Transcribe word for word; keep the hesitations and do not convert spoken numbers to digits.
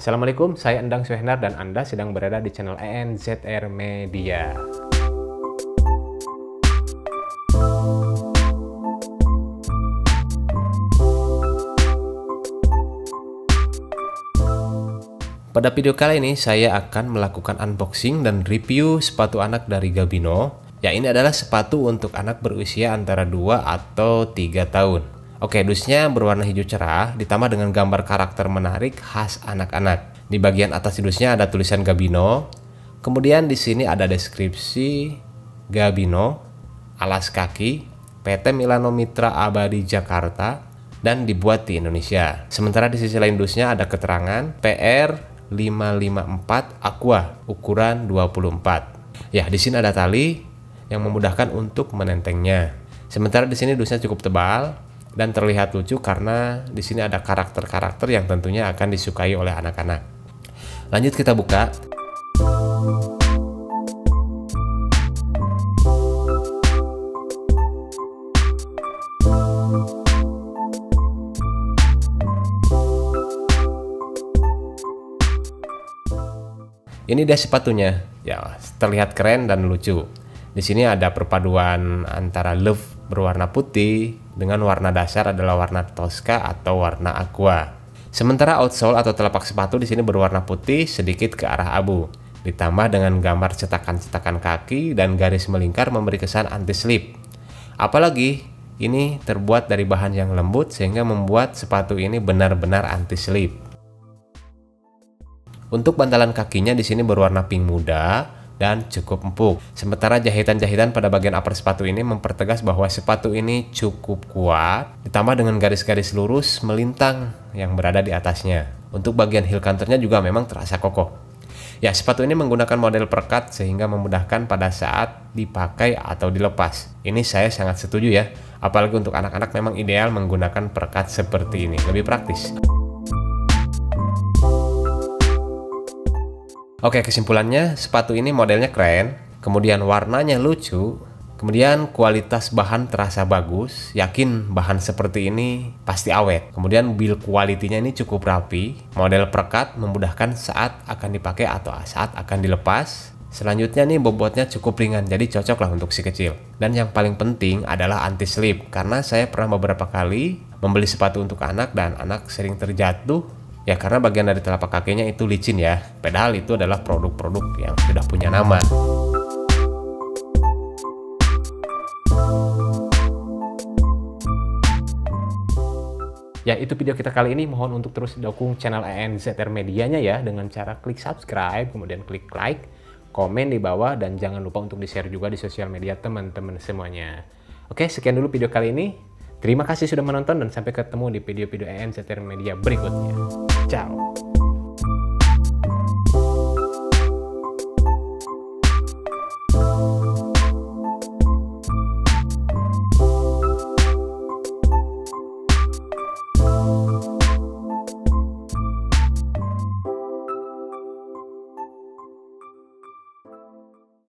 Assalamualaikum, saya Endang Suhendar dan Anda sedang berada di channel E N Z R Media. Pada video kali ini saya akan melakukan unboxing dan review sepatu anak dari Gabino. Ya, ini adalah sepatu untuk anak berusia antara dua atau tiga tahun. Oke, dusnya berwarna hijau cerah ditambah dengan gambar karakter menarik khas anak-anak. Di bagian atas dusnya ada tulisan Gabino. Kemudian di sini ada deskripsi Gabino, alas kaki, P T Milano Mitra Abadi Jakarta, dan dibuat di Indonesia. Sementara di sisi lain dusnya ada keterangan P R lima lima empat Aqua ukuran dua puluh empat. Ya, di sini ada tali yang memudahkan untuk menentengnya. Sementara di sini dusnya cukup tebal dan terlihat lucu karena di sini ada karakter-karakter yang tentunya akan disukai oleh anak-anak. Lanjut kita buka. Ini dia sepatunya, ya terlihat keren dan lucu. Di sini ada perpaduan antara Love berwarna putih dengan warna dasar adalah warna Tosca atau warna aqua. Sementara outsole atau telapak sepatu di sini berwarna putih sedikit ke arah abu, ditambah dengan gambar cetakan-cetakan kaki dan garis melingkar memberi kesan anti-slip. Apalagi ini terbuat dari bahan yang lembut sehingga membuat sepatu ini benar-benar anti-slip. Untuk bantalan kakinya di sini berwarna pink muda dan cukup empuk. Sementara jahitan-jahitan pada bagian upper sepatu ini mempertegas bahwa sepatu ini cukup kuat, ditambah dengan garis-garis lurus melintang yang berada di atasnya. Untuk bagian heel counternya juga memang terasa kokoh. Ya, sepatu ini menggunakan model perekat sehingga memudahkan pada saat dipakai atau dilepas. Ini saya sangat setuju ya, apalagi untuk anak-anak memang ideal menggunakan perekat seperti ini, lebih praktis. Oke, kesimpulannya sepatu ini modelnya keren, kemudian warnanya lucu, kemudian kualitas bahan terasa bagus, yakin bahan seperti ini pasti awet. Kemudian build quality-nya ini cukup rapi, model perekat memudahkan saat akan dipakai atau saat akan dilepas. Selanjutnya nih bobotnya cukup ringan, jadi cocok lah untuk si kecil. Dan yang paling penting adalah anti slip, karena saya pernah beberapa kali membeli sepatu untuk anak dan anak sering terjatuh. Ya, karena bagian dari telapak kakinya itu licin ya, padahal itu adalah produk-produk yang sudah punya nama. Ya, itu video kita kali ini. Mohon untuk terus dukung channel E N Z R Medianya ya, dengan cara klik subscribe, kemudian klik like, komen di bawah, dan jangan lupa untuk di-share juga di sosial media teman-teman semuanya. Oke, sekian dulu video kali ini. Terima kasih sudah menonton dan sampai ketemu di video-video E N Z R Media berikutnya. Ciao.